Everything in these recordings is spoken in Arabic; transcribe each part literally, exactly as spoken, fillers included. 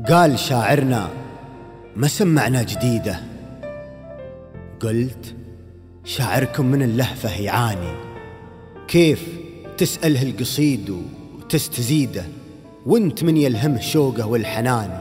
قال شاعرنا ما سمعنا جديدة. قلت شاعركم من اللهفة يعاني، كيف تسأله القصيد وتستزيده وانت من يلهمه شوقه والحنان.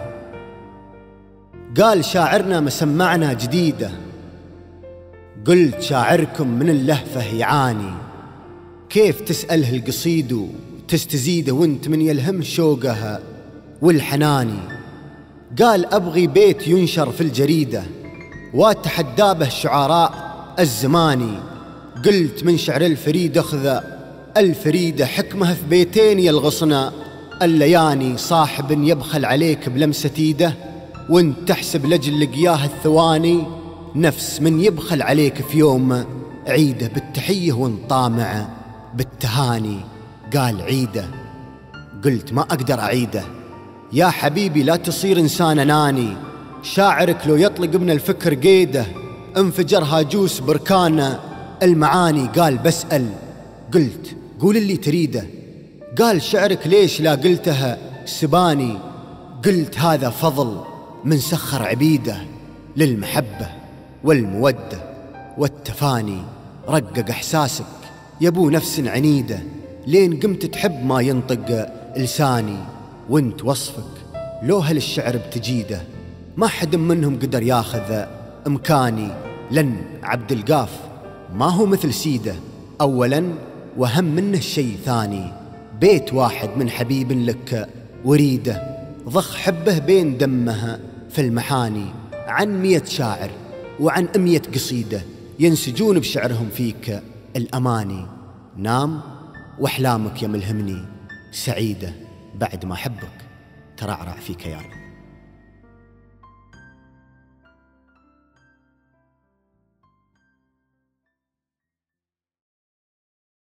قال شاعرنا ما سمعنا جديدة. قلت شاعركم من اللهفة يعاني، كيف تسأله القصيد وتستزيده وانت من يلهمه شوقه والحناني. قال أبغي بيت ينشر في الجريدة واتحدى به الشعراء الزماني. قلت من شعر الفريد أخذ الفريدة حكمه في بيتين يلغصنا اللياني. صاحب يبخل عليك بلمسة ايده وانت تحسب لجل لقياه الثواني، نفس من يبخل عليك في يوم عيده بالتحية وانت طامع بالتهاني. قال عيده. قلت ما أقدر أعيده يا حبيبي، لا تصير إنسان أناني. شاعرك لو يطلق من الفكر قيده انفجر هاجوس بركان المعاني. قال بسأل. قلت قول اللي تريده. قال شعرك ليش لا قلتها سباني. قلت هذا فضل من سخر عبيده للمحبة والمودة والتفاني. رقق إحساسك يبو نفس عنيدة لين قمت تحب ما ينطق لساني. وانت وصفك لو هالشعر بتجيده ما حد منهم قدر ياخذ امكاني. لن عبد القاف ما هو مثل سيده، اولا وهم منه شيء ثاني. بيت واحد من حبيب لك وريده ضخ حبه بين دمها في المحاني. عن مية شاعر وعن أمية قصيدة ينسجون بشعرهم فيك الأماني. نام وأحلامك يا ملهمني سعيدة بعد ما حبك ترعرع في كياني.